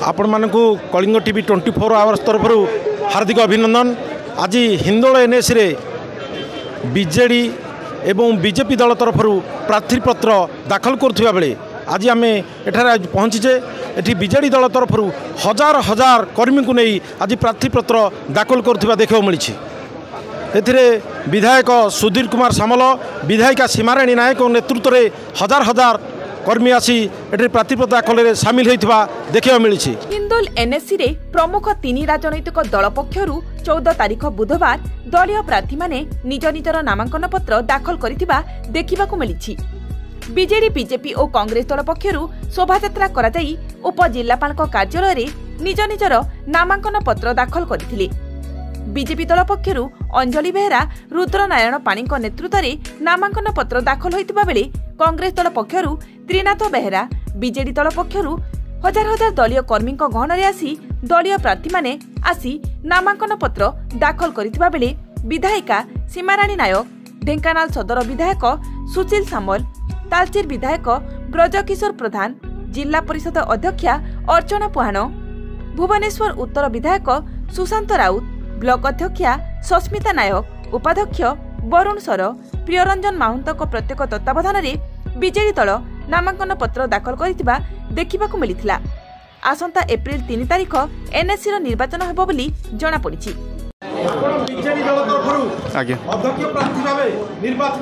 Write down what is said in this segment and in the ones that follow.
आपण मानकु Kalinga TV 24 hours तरफ हार्दिक अभिनंदन। आज हिंदोल एनएस रे बीजेडी एवं बीजेपी दल तरफ प्रार्थीपत्र दाखल करुवा बेले आज आम एठार पहुँचीचे एटी बीजेडी दल तरफ हजार हजार कर्मी को नहीं आज प्रार्थीपत्र दाखल करुवा देखा मिली। एथिरे विधायक सुधीर कुमार सामल विधायिका सीमाराणी नायक नेतृत्व में हजार हजार कर्मी आसी एठी प्रार्थीपत्र दाखल में सामिल होता देखा मिली। हिंदोल एनएससी रे प्रमुख 3 राजनैतिक दल पक्षरु 14 तारीख बुधवार दलीय प्रार्थी माने निज निजर नामांकन पत्र दाखल करिथिबा देखिबाकू मिली। बीजेडी बीजेपी और कांग्रेस दल पक्षरु शोभायात्रा करा जाई उपजिल्लापाल कार्यालय रे निज निजर नामांकन पत्र दाखल करथिले। बीजेपी दल पक्षरु अंजलि बेहरा रुद्रनारायण पाणी नेतृत्व में नामांकन पत्र दाखल होइतिबा बेले कांग्रेस दल पक्षरु त्रिनाथ बेहरा बीजेडी दल पक्षरु हजार हजार दलीय कर्मी गहन आसी दलीय प्रार्थी माने आसी नामांकन पत्र दाखल करथिबा बेले विधायिका सीमाराणी नायक ढेंकानाल सदर विधायक सुशील सामल तालचेर विधायक ब्रजकिशोर प्रधान जिला परिषद अध्यक्षा अर्चना पुहाण भुवनेश्वर उत्तर विधायक सुशांत राउत ब्लॉक अध्यक्षा सस्मिता नायक उपाध्यक्ष वरुण सर प्रियरंजन माहुंत प्रत्येक तत्वावधान में बीजेडी दल नामांकन पत्र दाखल करथिबा देखिबाकू मिलिथिला। आसंता एप्रिल 3 तारीख एनएससी रो निर्वाचन हेबो बोली जणा पड़िछि। बीजेडी दल तरफ अध्यक्ष प्रार्थी भावे निर्वाचित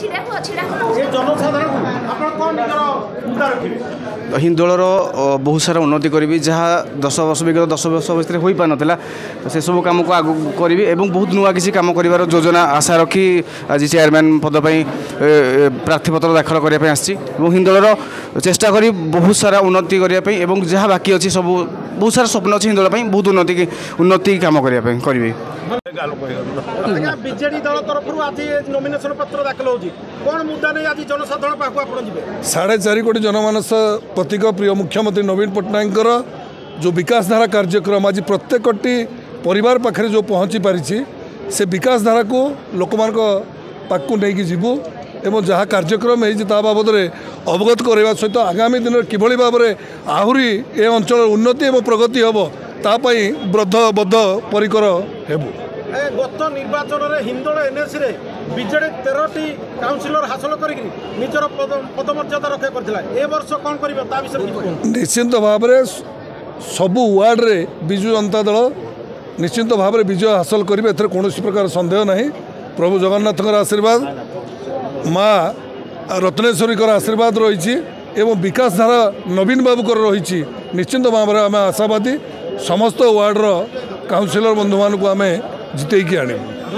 हिंदोलर बहुत सारा उन्नति करी जहाँ 10 वर्ष विगत 10 वर्ष भितर हो पार नाला से सब कम को आगू करी एवं बहुत नुआ किसी कम कर योजना आशा रखी आज चेयरमैन पदपाई प्रार्थीपत्र दाखल करने आसी हिंदोलर चेष्टा करी बहुत सारा उन्नति करने जहाँ बाकी अच्छी सब बहुत सारा स्वप्न अच्छी हिंदोल बहुत उन्नति कम करने करी। बीजेडी दल तरफ आज नॉमिनेशन पत्र दाखल होजी कोन मुद्दा नै आज जनसाधारण पाखु आपण जिवे 4.5 कोटी जनमानस प्रतीक प्रिय मुख्यमंत्री नवीन पट्टनायक जो विकास धारा कार्यक्रम आज प्रत्येकटी परिवार पाखरे जो पहुँची पारिछि से विकास धारा को लोक मान पाखु नहीं जीवु एवं जहाँ कार्यक्रम है बाबद अवगत करवा सहित आगामी दिन किभली भाव में आहरी ए अंचल उन्नति एवं प्रगति हम तापाई बद्ध परिकर हेबु। गत निर्वाचन में हिंदोल एनएस रे बीजेडी 13टी काउंसिलर हासिल करिक निजर पदमर्यादा रक्षा करथिला ए वर्ष कोन करिबो ता विषय निश्चित भाव में सबु वार्ड रे बिजु जनता दल निश्चित भाव में विजय हासिल करिबे एथरे कोनोसी प्रकार संदेह नहीं। प्रभु जगन्नाथकर आशीर्वाद माँ रत्नेश्वरी आशीर्वाद रही एवं विकास धारा नवीन बाबूकर रही निश्चित भाव में आम आशावादी समस्त वार्डर काउंसिलर बंधु मान को आम जितेकी आने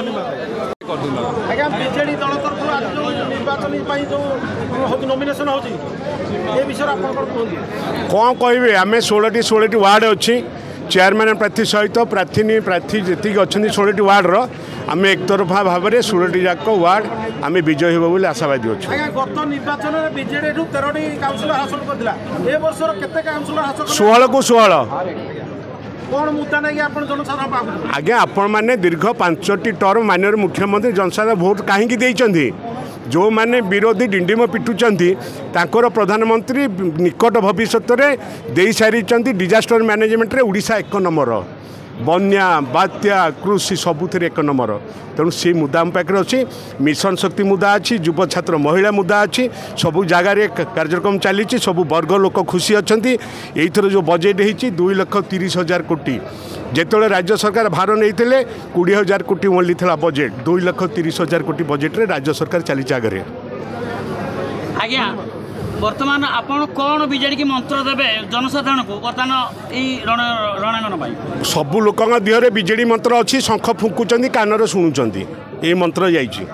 कौन कहे आम 16 वार्ड अच्छी चेयरमैन प्रार्थी सहित प्रार्थी जी अच्छा 16 वार्डर आम एक तरफा भाव में 16 जाक वार्ड आम विजय हो आशावादी अच्छे। गत निर्वाचन में बीजेडी 13टी काउंसिलर हासिल करथिला ए वर्षर केते काउंसिलर हासिल 16 को 16 कौन मुद्दा नहीं आपण जनसाधारण पाखु आज्ञा आपण मैंने दीर्घ 5टी टर्म माननीय मुख्यमंत्री जनसाधारण भोट कहीं देइचंदी जो माने विरोधी डिंडिम पिटुचंती तांकर प्रधानमंत्री निकट भविष्य में दे सारी डिजास्टर मैनेजमेंट रे उड़ीसा 1 नंबर बन्या बात्या कृषि सबुथ 1 नंबर तेणु से मुद्दा आम पाखे अच्छी मिशन शक्ति मुद्दा अच्छी युव छात्र महिला मुद्दा अच्छी सबू जगार कार्यक्रम चली सबू वर्ग लोक खुशी अच्छा यही जो बजेट होती 2,30,000 कोटी जिते राज्य सरकार भार नहीं 20,000 कोटी ओनली था बजेट 2,30,000 कोटी बजेट रे राज्य सरकार चली आगे। आज्ञा वर्तमान आपण कौन बीजेडी की मंत्र देवे जनसाधारण को बर्तमान रणांगन सबू लोक देहरे बीजेडी मंत्र अच्छी शंख फुंकुंट कानर शुणुंट ये मंत्र जाइए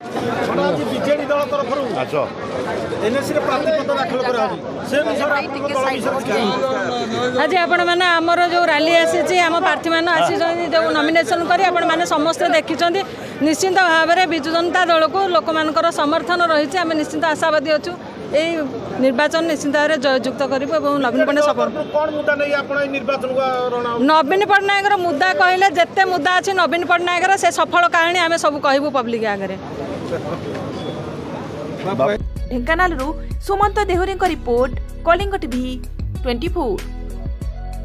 आज आपण मैंने आमर जो रैली आसी आम प्रार्थी मैंने आसी जो नॉमिनेशन करी आपण मैंने समस्ते देखिं निश्चिंत भाव में विजु जनता दल को लोक मान समर्थन रही आम निश्चिंत आशावादी अच्छु यही निर्वाचन निश्चिंत भाव में जययुक्त करूँ नवीन पट्टनायक नवीन पट्टनायक मुद्दा कहले जिते मुद्दा अच्छी नवीन पट्टनायक से सफल कहानी आम सब कहूँ पब्लिक आगे। Dhenkanal Sumant Dehuri report Kalinga TV 24।